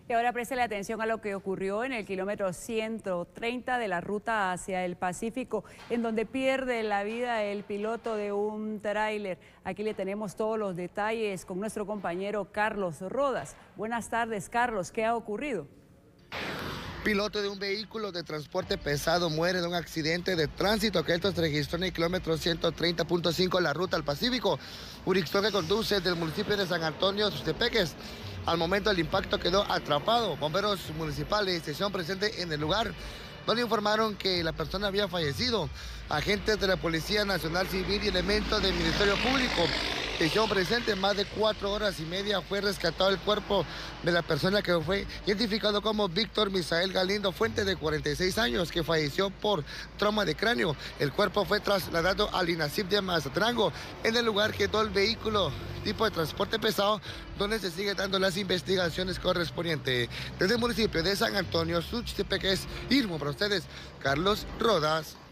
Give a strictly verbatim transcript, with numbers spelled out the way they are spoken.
Y ahora préstele atención a lo que ocurrió en el kilómetro ciento treinta de la ruta hacia el Pacífico, en donde pierde la vida el piloto de un tráiler. Aquí le tenemos todos los detalles con nuestro compañero Carlos Rodas. Buenas tardes, Carlos. ¿Qué ha ocurrido? Piloto de un vehículo de transporte pesado muere en un accidente de tránsito que esto se registró en el kilómetro ciento treinta punto cinco de la ruta al Pacífico, jurisdicción que conduce del municipio de San Antonio, Tuxtepeques. Al momento del impacto quedó atrapado. Bomberos municipales estuvieron presentes en el lugar, donde informaron que la persona había fallecido. Agentes de la Policía Nacional Civil y elementos del Ministerio Público estuvieron presentes. Más de cuatro horas y media fue rescatado el cuerpo de la persona que fue identificado como Víctor Misael Galindo Fuentes, de cuarenta y seis años, que falleció por trauma de cráneo. El cuerpo fue trasladado al INACIP de Mazatlango. En el lugar quedó el vehículo tipo de transporte pesado, donde se sigue dando las investigaciones correspondientes. Desde el municipio de San Antonio, Tuxtepeques, Irmo, para ustedes, Carlos Rodas.